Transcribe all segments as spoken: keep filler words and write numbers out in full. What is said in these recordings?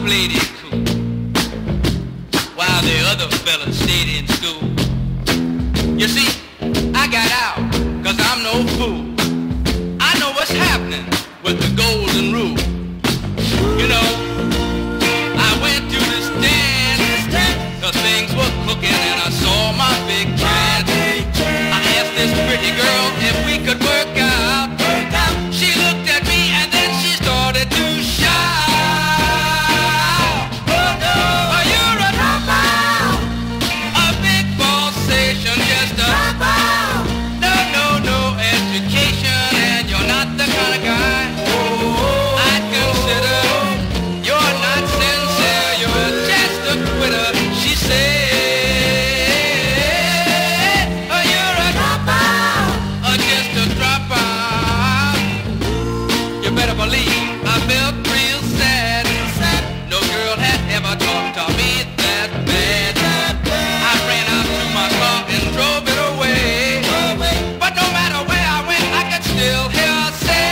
played it cool while the other fellas stayed in school. You see, I got out, cause I'm no fool. I know what's happening with the golden rule. You know, I went to this dance, cause things were cooking and I saw my big chance. I asked this pretty girl if we could work out. She looked at me and then she started to shout. Oh no, you're a dropout, a big falsation, just a dropout. No, no, no education, and you're not the kind of guy I'd consider. You're not sincere, you're just a quitter, she said. Oh, you're a dropout, or just a dropout. You better believe I felt real sad. No girl had ever talked to me that bad. I ran out to my car and drove it away. But no matter where I went, I could still hear her say,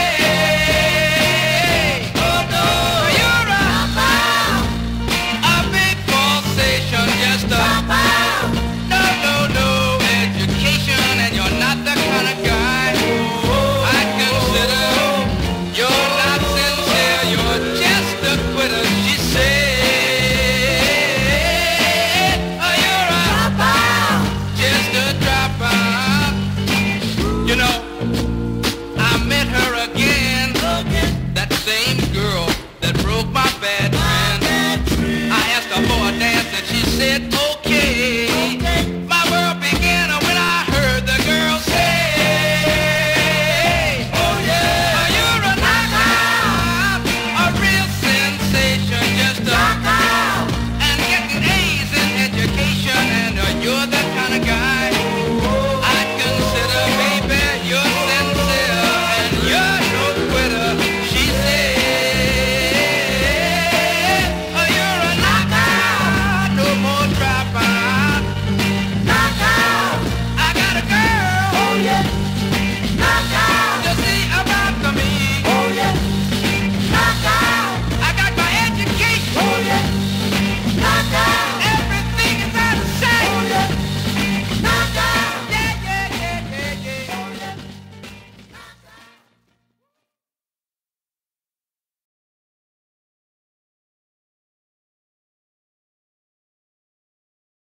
oh no, you're a dropout, a big falsation, just a dropout. No, no, no education, and you're not the kind of guy I'd consider. You're not sincere, you're just a quitter, she said. Oh, you're a dropout, just a dropout. You know,